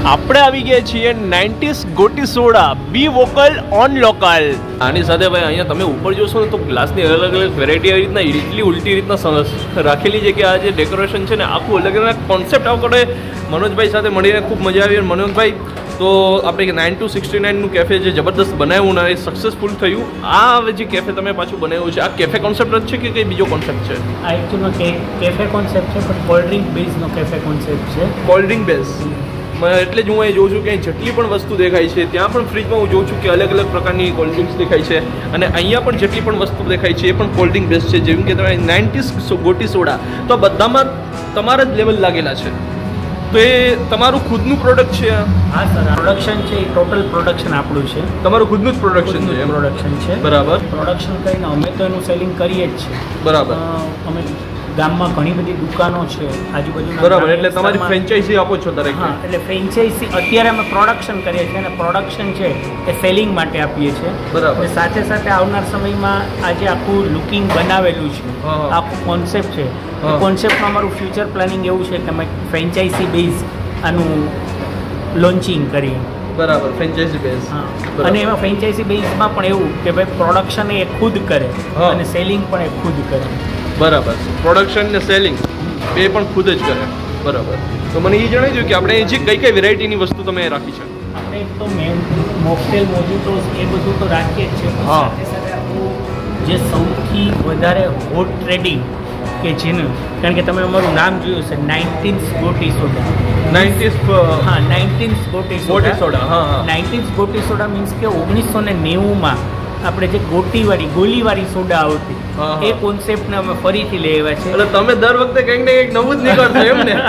આપણે આવી ગયા છીએ 90s ગોટી soda, be vocal on local. આની સાથે ભાઈ અહીંયા તમે ઉપર જોશો ને તો ગ્લાસની અલગ અલગ વેરાયટી આવી રીતના એટલી ઉલટી રીતના રાખેલી છે કે આ જે ડેકોરેશન છે ને આખું અલગ અલગ કોન્સેપ્ટ આવડે. મનોજભાઈ સાથે મળીને ખૂબ મજા આવી. મનોજભાઈ તો આપણે 9269નું કેફે જે જબરદસ્ત બનાવ્યું ને એ સક્સેસફુલ થયું. આ હવે જે કેફે તમે પાછું બનાવ્યું છે આ કેફે કોન્સેપ્ટ જ છે કે કંઈ બીજો કોન્સેપ્ટ છે? આ એકચ્યુઅલમાં કેફે કોન્સેપ્ટ છે, પણ કોલ્ડ ડ્રિંક બેઝનો કેફે કોન્સેપ્ટ છે. કોલ્ડ ડ્રિંક બેઝ એટલે જ હું અહીં જોઉં છું કે અહીં જેટલી પણ વસ્તુ દેખાય છે ત્યાં પણ ફ્રીજમાં હું જોઉં છું કે અલગ અલગ પ્રકારની કોલ્ડ ડ્રિંક્સ દેખાય છે અને અહીંયા પણ જેટલી પણ વસ્તુ દેખાય છે એ પણ કોલ્ડ ડ્રિંક બેઝ છે. જેમ કે તમે 90s ગોટી સોડા તો બધામાં તમારા જ લેવલ લાગેલા છે. તો એ તમારું ખુદનું પ્રોડક્ટ છે? હા સર, પ્રોડક્શન છે એ ટોટલ પ્રોડક્શન આપણું છે. તમારું ખુદનું જ પ્રોડક્શન છે? પ્રોડક્શન છે. બરાબર. પ્રોડક્શન કરીને અમે તો એનું સેલિંગ કરીએ જ છીએ. બરાબર. અમે ગામમાં ઘણી બધી દુકાનો છે આજુબાજુ. બરાબર, એટલે તમારી ફ્રેન્ચાઇઝી આપો છો દરેક? હા, એટલે ફ્રેન્ચાઇઝી અત્યારે અમે પ્રોડક્શન કરીએ છીએ અને પ્રોડક્શન છે એ સેલિંગ માટે આપીએ છીએ. બરાબર. અને સાથે સાથે આવનાર સમયમાં આજે આખું લુકિંગ બનાવેલું છે, આખું કોન્સેપ્ટ છે. એ કોન્સેપ્ટમાં અમારું ફ્યુચર પ્લાનિંગ એવું છે કે અમે ફ્રેન્ચાઇઝી બેઝ આનું લોન્ચિંગ કરીએ. બરાબર, ફ્રેન્ચાઇઝી બેઝ. હા, અને એમાં ફ્રેન્ચાઇઝી બેઝમાં પણ એવું કે ભાઈ પ્રોડક્શન એ ખુદ કરે અને સેલિંગ પણ એ ખુદ કરે. બરાબર, પ્રોડક્શન ને સેલિંગ બે પણ ખુદ જ કરે. બરાબર. તો મને એ જણાવી દો કે આપણે જે કઈ કઈ વેરાયટીની વસ્તુ તમે રાખી છે? આપણે તો મોકટેલ, મોજીટોસ એ બધું તો રાખીએ જ છે. સાથે સાથે આપણું જે સૌથી વધારે હોટ ટ્રેડિંગ કે જેનું, કારણ કે તમે અમારું નામ જોયું છે 90s ગોટી સોડા. 90s? હા, 90s ગોટી સોડા. હા, 90s ગોટી સોડા મીન્સ કે 1990માં આપણે જે ગોલીવાળી સોડા આવતી એ કોન્સેપ્ટને અમે ફરીથી લઈ આવ્યા છે. એટલે તમે દર વખતે કંઈક ને કંઈક નવું જ નીકળશો એમ ને?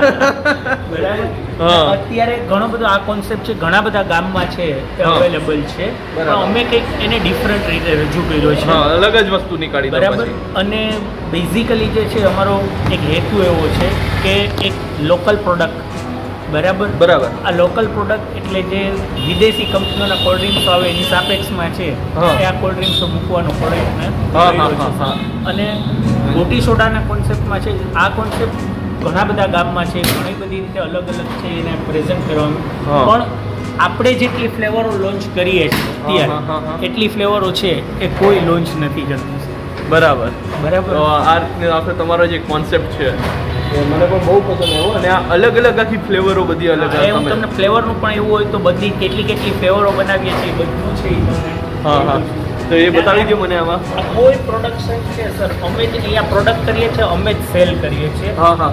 બરાબર. અત્યારે ઘણો બધો આ કોન્સેપ્ટ છે, ઘણા બધા ગામમાં છે અવેલેબલ છે, પણ અમે કંઈક એને ડિફરન્ટ રીતે રજૂ કર્યો છે. અલગ જ વસ્તુ નીકાળી. બરાબર. અને બેઝિકલી જે છે અમારો એક હેતુ એવો છે કે એક લોકલ પ્રોડક્ટ. બરાબર. આ લોકલ પ્રોડક્ટ એટલે જે વિદેશી કંપનીઓના કોલ્ડ ડ્રિંક્સો આવે એની સાપેક્ષમાં છે એ આ કોલ્ડ ડ્રિંક્સો મૂકવાનો પ્રયત્ન કર્યો છે. અને ગોટી સોડાના કોન્સેપ્ટમાં છે આ કોન્સેપ્ટ ઘણા બધા ગામમાં છે, ઘણી બધી રીતે અલગ અલગ છે એને પ્રેઝન્ટ કરવાનું. પણ આપણે જેટલી ફ્લેવરો લોન્ચ કરીએ છીએ અત્યારે એટલી ફ્લેવરો છે એ કોઈ લોન્ચ નથી કરતું. બરાબર. તો આ રીતનો આખો તમારો જે કોન્સેપ્ટ છે મને પણ બહુ પસંદ આવ્યો. અને આ અલગ અલગ આખી ફ્લેવરો બધી અલગ અલગ. હું તમને ફ્લેવરનું પણ એવું હોય તો બધી કેટલી ફ્લેવરો બનાવીએ છીએ બધું છે એ તમને. હા, તો એ બતાવી દો મને. આમાં કોઈ પ્રોડક્શન છે સર, અમે જ અહીંયા પ્રોડક્ટ કરીએ છીએ, અમે જ સેલ કરીએ છીએ.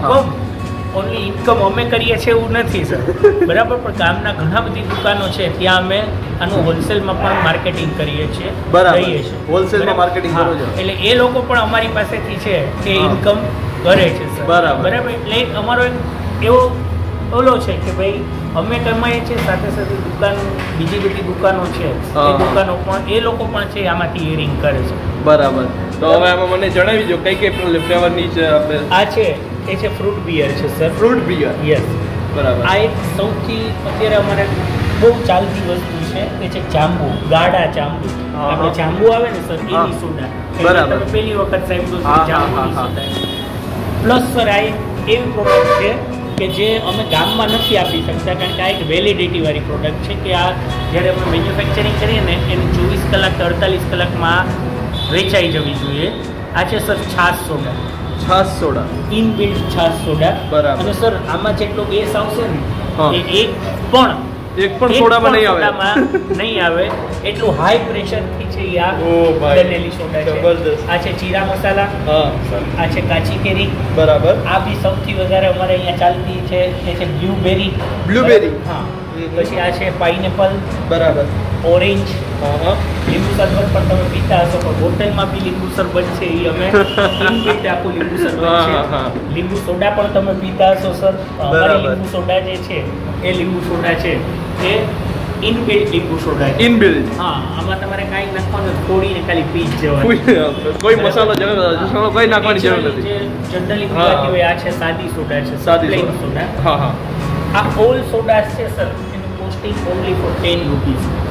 ઓનલી ઇન્કમ અમે કરીએ છીએ એવું નથી સર. બરાબર. પણ ગામના ઘણા બધી દુકાનો છે ત્યાં અમે આનું હોલસેલમાં પણ માર્કેટિંગ કરીએ છીએ. બરાબર. હોલસેલમાં માર્કેટિંગ કરો છો એટલે એ લોકો પણ અમારી પાસેથી છે કે ઇન્કમ કરે છે સર. બરાબર. એટલે અમારો એક એવો ઓલો છે કે ભાઈ અમે કમાઈએ છીએ, સાથે સાથે દુકાન બીજી બધી દુકાનો છે એ દુકાનો પણ એ લોકો પણ છે આમાંથી એરિંગ કરે છે. બરાબર. તો હવે આમાં મને જણાવી દો કઈ કઈ ફ્લેવરની છે આપણે? આ છે એ છે ફ્રૂટ બિયર છે સર. Fruit beer? યસ. બરાબર. આ એક સૌથી અત્યારે અમારે બહુ ચાલતી વસ્તુ છે એ છે જાંબુ, ગાઢા જાંબુ. આપણે જાંબુ આવે ને સર એની સોડા. બરાબર. તમે પહેલી વખત સાહેબ જાંબુની સોડા. પ્લસ સર આ એવી પ્રોડક્ટ છે કે જે અમે ગામમાં નથી આપી શકતા, કારણ કે આ એક વેલિડિટી વાળી પ્રોડક્ટ છે કે આ જ્યારે અમે મેન્યુફેક્ચરિંગ કરીએ ને એને 24 કલાક કે 48 કલાકમાં વેચાઈ જવી જોઈએ. આ છે સર છાશ સોડા. છાશ સોડા? ઇનબિલ્ટ છાશ સોડા. બરાબર. અને સર આમાં જેટલો ગેસ આવશે ને એ એક પણ સોડામાં નહીં આવે એટલું હાઈ પ્રેશરથી છે આ બનેલી સોડા છે. આ છે જીરા મસાલા. આ છે કાચી કેરી. બરાબર. આ બી સૌથી વધારે અમારે અહીંયા ચાલતી છે એ છે બ્લુબેરી. હા. પછી આ છે પાઇનેપલ. બરાબર. ઓરેન્જ. લીંબુ શરબત પણ તમે પીતા હશો, પણ બોટલમાં બી લીંબુ શરબત છે એ અમે ઇનબિલ્ટ આખું લીંબુ શરબત છે. લીંબુ સોડા પણ તમે પીતા હશો સર. અમારી લીંબુ સોડા જે છે એ લીંબુ સોડા છે એ ઇનબિલ્ટ લીંબુ સોડા છે. ઇનબિલ્ટ? હા. આમાં તમારે કાંઈ નાખવાનું, થોડીને ખાલી પી જ જવાનું. કોઈ મસાલો કોઈ નાખવાની જરૂર નથી. જે જનરલી પીવાતી હોય આ છે સાદી સોડા છે. સાદી સોડા. આ ઓલ સોડા છે સર એનું costing only for 10 rupees.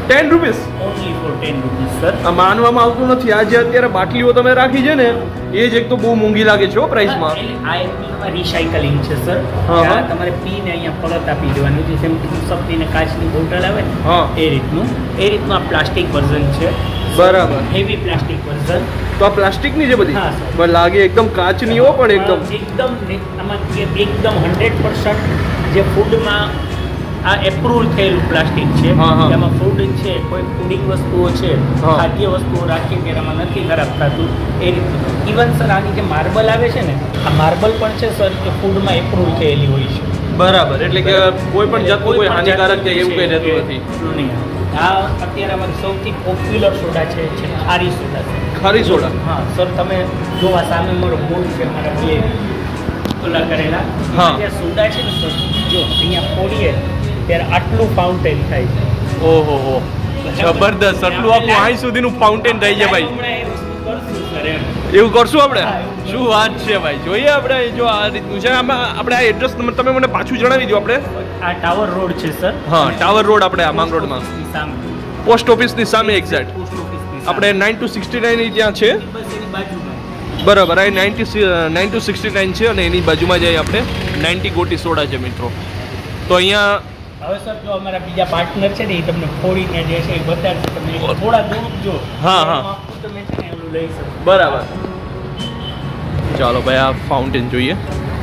10 rupees only for 10 rupees sir. આ માનવામાં આવતું નથી. આ જે અત્યારે બાટલીઓ તમે રાખી છે ને એ જ એક તો બહુ મોંઘી લાગે છે પ્રાઇસમાં. આ એમાં રિસાયકલિંગ છે સર. તમારે પીને અહીંયા પરત આપી દેવાનું છે, જેમ કે સપ્તીને કાચની બોટલ આવે ને એ રીતનું આ પ્લાસ્ટિક વર્ઝન છે. બરાબર. Heavy plastic version. તો આ પ્લાસ્ટિકની જે બધી પણ લાગે એકદમ કાચની હો, પણ એકદમ આમાં એકદમ 100% જે ફૂડમાં આ એપ્રુવલ થયેલું પ્લાસ્ટિક છે. એમાં ફૂડ છે, કોઈ ફૂડિંગ વસ્તુઓ છે, ખાદ્ય વસ્તુઓ રાખીએ ત્યારે એમાં નથી ખરાબ થતું એ રીતનું. ઇવન સર આની જે માર્બલ આવે છે ને, આ માર્બલ પણ છે સર કે ફૂડમાં એપ્રુવલ થયેલી હોય છે. બરાબર. એટલે કે કોઈ પણ જાતનું કોઈ હાનિકારક કે એવું કંઈ રહેતું નથી. આ અત્યારે અમારી સૌથી પોપ્યુલર સોડા છે ખારી સોડા. ખારી સોડા? હા સર, તમે જો આ સામે મારો બોર્ડ છે, મારા બે ઓલા કરેલા. જે સોડા છે ને સર, જો અહીંયા ફોડીએ ત્યારે આટલું ફાઉન્ટેન થાય છે. ઓહો હો, જબરદસ્ત. આટલું આખું અહીં સુધીનું ફાઉન્ટેન થઈ જાય ભાઈ. એવું કરશું આપણે? શું વાત છે ભાઈ. જોઈએ આપણે જો આ રીતનું છે. આમાં આપણે આ એડ્રેસ નંબર તમે મને પાછું જણાવી દો. આપણે આ ટાવર રોડ છે સર. હા, ટાવર રોડ આપણે આ માંગ રોડમાં પોસ્ટ ઓફિસની સામે એક્ઝેક્ટ આપણે 9269 ત્યાં છે. બરાબર. આ 9269 છે અને એની બાજુમાં જઈએ આપણે 90 ગોટી સોડા છે મિત્રો. તો અહીંયા હવે સર જો અમારા બીજા પાર્ટનર છે ને એ તમને ફોડીને જે છે એ બતાવશે. તમે થોડા દૂર જો. હા તમે છે ને એનું લઈ શકો. બરાબર. ચાલો ભાઈ, આ ફાઉન્ટેન જોઈએ.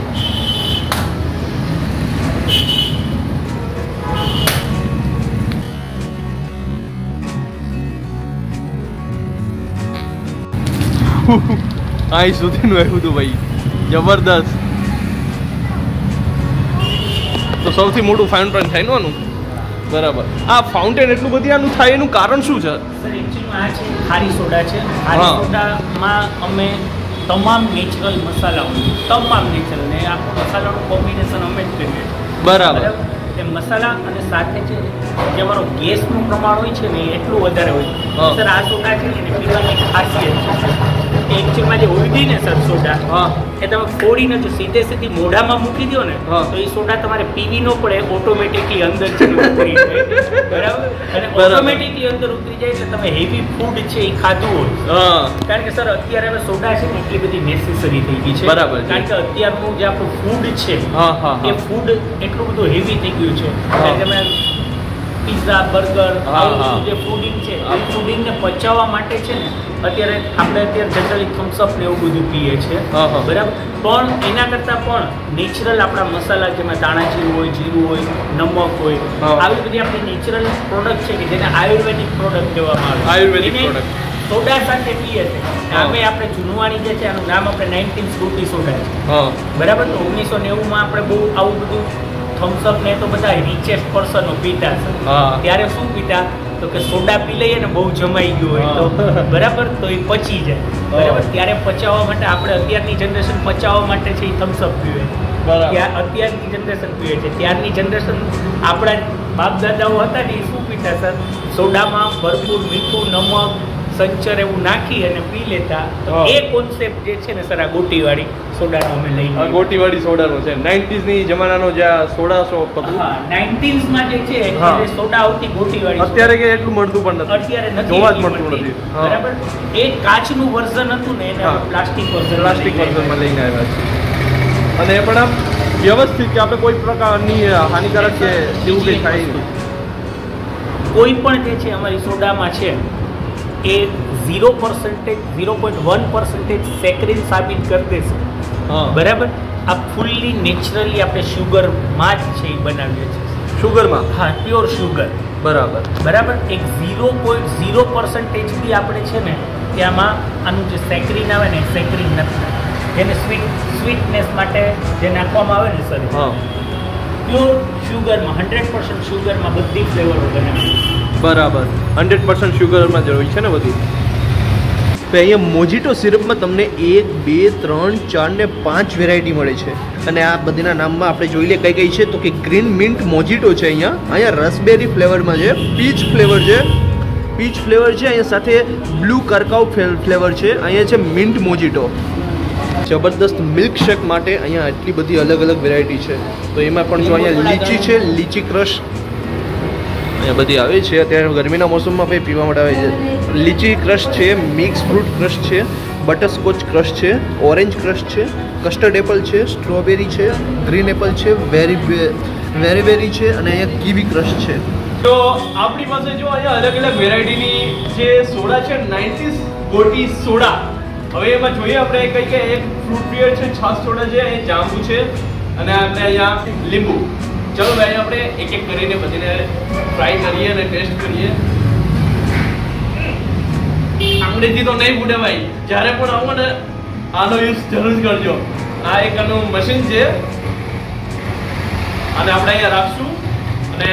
અહીં સુધીનું આવ્યું હતું ભાઈ. જબરદસ્ત. તો સૌથી મોટું ફાઉન્ટેન થાય ને આનું. બરાબર. આ ફાઉન્ટેન એટલું બધી આનું થાય એનું કારણ શું છે? સર એકચ્યુઅલી આ છે ખારી સોડા છે. ખારી સોડામાં અમે તમામ નેચરલ મસાલાઓ, તમામ નેચરલ ને આ મસાલાનું કોમ્બિનેશન અમે જ કરીએ. બરાબર. એ મસાલા અને સાથે છે જે અમારો ગેસનું પ્રમાણ હોય છે ને એ એટલું વધારે હોય. સર આ સોડા છે એને પીવાની ખાસિયત છે. એકચ્યુઅલમાં જે ઉલટી ને સર સોડા એ તમે ફોડીને જો સીધી મોઢામાં મૂકી દો ને તો એ સોડા તમારે પીવી ન પડે, ઓટોમેટિકલી અંદર ઉતરી જાય. બરાબર. અને ઓટોમેટિકલી અંદર ઉતરી જાય એટલે તમે હેવી ફૂડ છે એ ખાધું હોય. કારણ કે સર અત્યારે હવે સોડા છે ને એટલી બધી નેસેસરી થઈ ગઈ છે. બરાબર. કારણ કે અત્યારનું જે આપણું ફૂડ છે એ ફૂડ એટલું બધું હેવી થઈ ગયું છે. કારણ કે તમે પિઝા, બર્ગર, જે ફૂડિંગ છે એ ફૂડિંગને પચાવવા માટે છે ને અત્યારે જનરલી થમ્સઅપ ને એવું બધું પીએ છે. બરાબર. પણ એના કરતાં પણ નેચરલ આપણા મસાલા જેમાં દાણાજીરું હોય, જીરું હોય, નમક હોય, આવી બધી આપણી નેચરલ પ્રોડક્ટ છે કે જેને આયુર્વેદિક પ્રોડક્ટ કહેવામાં આવે. આયુર્વેદિક પ્રોડક્ટ સોડા સાથે પીએ છે. આપણે જુનવાણી જે છે આનું નામ આપણે 19 ગોટી સોડા છે. બરાબર. તો 1990માં આપણે બહુ આવું બધું થમ્સઅપ ને તો બધા રિચેસ્ટ પર્સનો પીતા છે. ત્યારે શું પીતા તો કે સોડા પી લઈએ ને બહુ જમાઈ ગયું હોય તો બરાબર તો એ પચી જાય. બરાબર. ત્યારે પચાવવા માટે આપણે અત્યારની જનરેશન પચાવવા માટે છે એ થમ્સઅપ પીવે. અત્યારની જનરેશન પીવે છે. ત્યારની જનરેશન આપણા બાપ દાદાઓ હતા ને એ શું પીતા સર? સોડામાં ભરપૂર મીઠું, નમક, સંચર એવું નાખી અને પી લેતા. એ કોન્સેપ્ટ જે છે ને સર આ ગોટીવાળી સોડાનો અમે લઈ લીધો. ગોટીવાળી સોડાનો છે 90s ની જમાનાનો જે સોડા શોપ હતું. 90s માં જે છે એ સોડા આવતી ગોટીવાળી. અત્યારે કે એટલું મળતું પણ નથી. અત્યારે જોવા જ મળતું નથી. બરાબર. એ કાચનું વર્ઝન હતું ને એને પ્લાસ્ટિક વર્ઝનમાં લઈને આવ્યા છે. અને એ પણ આમ વ્યવસ્થિત કે આપણે કોઈ પ્રકારની હાનિકારક કે એવું કંઈ થાય નહીં. કોઈ પણ જે છે અમારી સોડામાં છે એ 0.1% સેક્રિન સાબિત કરી દેશે. બરાબર. આ ફૂલ્લી નેચરલી આપણે શુગરમાં જ છે એ બનાવીએ છીએ. શુગરમાં? હા, પ્યોર શુગર. બરાબર. બરાબર. એક 0.0% બી આપણે છે ને ત્યાંમાં આનું જે સેક્રિન આવે ને સેક્રિન નથી. જેને સ્વીટનેસ માટે જે નાખવામાં આવે ને સર પ્યોર શુગરમાં 100% શુગરમાં બધી ફ્લેવરો બનાવી. બરાબર. 100% શુગરમાં જ હોય છે ને બધી. તો અહીંયા મોજીટો સિરપમાં તમને 1, 2, 3, 4 ને 5 વેરાયટી મળે છે. અને આ બધીના નામમાં આપણે જોઈ લે કઈ કઈ છે તો કે ગ્રીન મિન્ટ મોજીટો છે. અહીંયા રસબેરી ફ્લેવરમાં છે, પીચ ફ્લેવર છે, અહીંયા સાથે બ્લુ કરકાઉ ફ્લેવર છે, અહીંયા છે મિન્ટ મોજીટો. જબરદસ્ત મિલ્કશેક માટે અહીંયા એટલી બધી અલગ અલગ વેરાયટી છે. તો એમાં પણ જો અહીંયા લીચી છે, લીચી ક્રશ, અહીંયા બધી આવે છે અત્યારે ગરમીના મોસમમાં ભાઈ પીવા માટે આવે છે. લીચી ક્રશ છે, મિક્સ ફ્રૂટ ક્રશ છે, બટરસ્કોચ ક્રશ છે, ઓરેન્જ ક્રશ છે, કસ્ટર્ડ એપલ છે, સ્ટ્રોબેરી છે, ગ્રીન એપલ છે, વેરીબેરી છે અને અહીંયા કીવી ક્રશ છે. તો આપણી પાસે જો અહીંયા અલગ અલગ વેરાયટીની જે સોડા છે 90s ગોટી સોડા. હવે એમાં જોઈએ આપણે કઈ કઈ એક ફ્રૂટ બિયર છે, છાસ સોડા છે, અહીંયા જાંબુ છે અને આપણે અહીંયા લીંબુ. ચલો ભાઈ આપણે એક એક કરીને બધીને ટ્રાય કરીએ અને ટેસ્ટ કરીએ. આંગળીથી તો નહીં ફૂટે ભાઈ, જ્યારે પણ આવો ને આનો યુઝ જરૂર કરજો. આ એક આનું મશીન છે અને આપણે અહીંયા રાખશું અને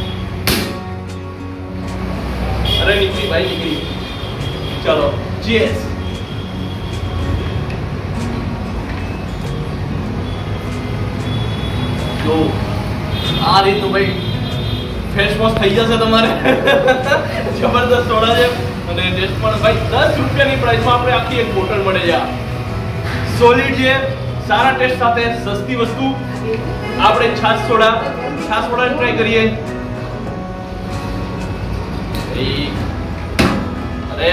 અરે નીકળી ભાઈ નીકળી. ચલો ચીયર્સ. જો આ રીતનું ભાઈ ફેસ વોશ થઈ જશે તમારે. જબરદસ્ત સોડા છે અને ટેસ્ટ પણ ભાઈ 10 રૂપિયાની પ્રાઇસમાં આપણે આખી એક બોટલ મળે છે. સોલિડ છે, સારા ટેસ્ટ સાથે સસ્તી વસ્તુ. આપણે છાસ સોડા ટ્રાય કરીએ. અરે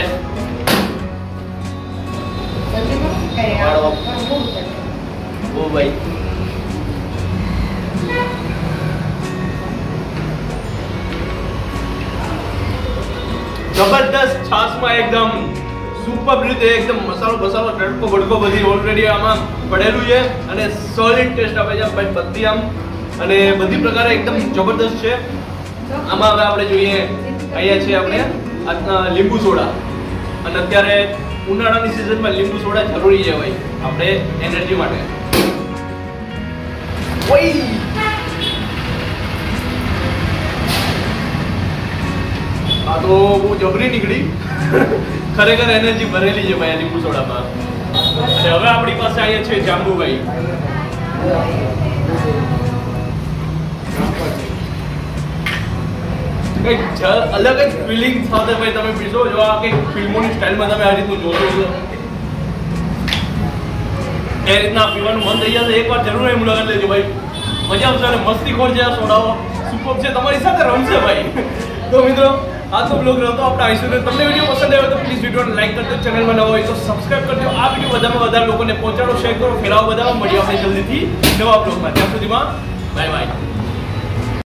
ઓ ભાઈ જબરદસ્ત છાસમાં એકદમ સુપર રીતે એકદમ મસાલો તડકો બડકો બધી ઓલરેડી આમાં પડેલું છે અને સોલિડ ટેસ્ટ આપે છે ભાઈ બધી આમ અને બધી પ્રકારે એકદમ જબરદસ્ત છે. આમાં હવે આપણે જોઈએ અહીંયા છે આપણે લીંબુ સોડા અને અત્યારે ઉનાળાની સિઝનમાં લીંબુ સોડા જરૂરી છે ભાઈ આપણે એનર્જી માટે. આ તો બહુ જબરી નીકળી. ખરેખર એનર્જી ભરેલી છે ભાઈ લીંબુ સોડામાં. અને હવે આપણી પાસે અહીંયા છે જાંબુભાઈ. કંઈક અલગ જ ફિલિંગ સાથે ભાઈ તમે પીશો. જો આ કંઈક ફિલ્મોની સ્ટાઇલમાં તમે આ રીતનું જોશો છો એ રીતના પીવાનું મન થઈ જશે. એકવાર જરૂર એ મુલાકાત લેજો ભાઈ, મજા આવશે અને મસ્તીખોર છે આ સોડાઓ. સુપર છે, તમારી સાથે રમશે ભાઈ. તો મિત્રો આ તો બ્લોગ રહેતો આપણે આવીશું. તમને વિડીયો પસંદ આવ્યો તો પ્લીઝ વિડીયોને લાઈક કરજો, ચેનલમાં નવો હોય તો સબસ્ક્રાઇબ કરજો. આ વિડીયો વધારેમાં વધારે લોકોને પહોંચાડો, શેર કરો, ફેલાવો. બધામાં મળીએ આપણે જલ્દીથી નવા બ્લોગમાં. ત્યાં સુધીમાં બાય બાય.